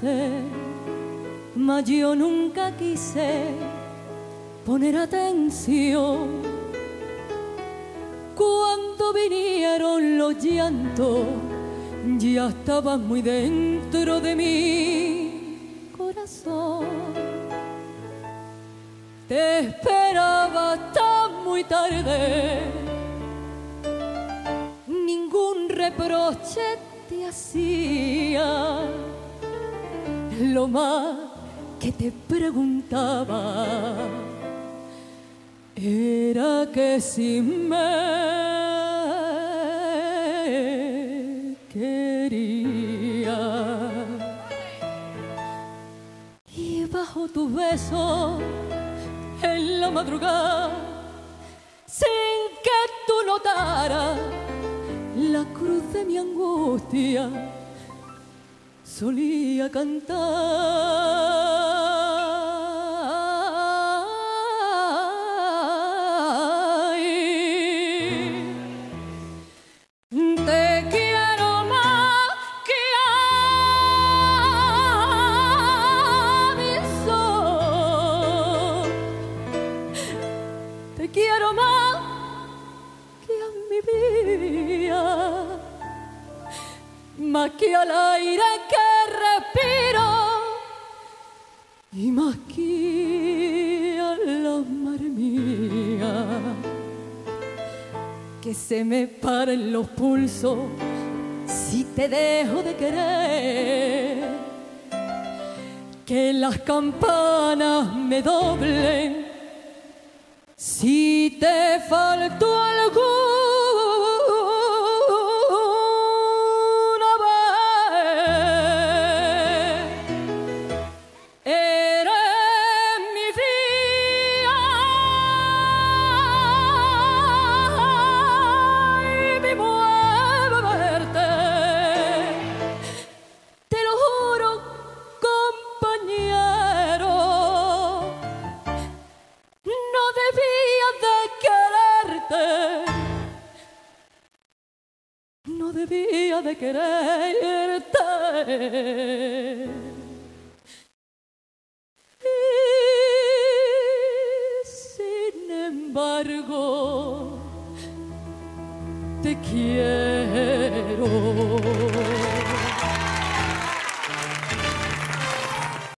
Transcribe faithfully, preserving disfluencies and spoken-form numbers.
veces, mas yo nunca quise poner atención. Cuando vinieron los llantos, ya estabas muy dentro de mi corazón. Te esperaba hasta muy tarde, ningún reproche te hacía. Lo más que te preguntaba era que si me quería. Y bajo tus besos en la madrugada, sin que tú notaras la cruz de mi angustia, solía cantar. Te quiero más que a mi sol, te quiero más que a mi vida, más que al aire que respiro y más que a la mar mía, que se me paren los pulsos si te dejo de querer, que las campanas me doblen si te faltó alguna vez. Eres mi vida y mi muerte, te lo juro, compañero. No debía de quererte, no debía de quererte. Y sin embargo, te quiero.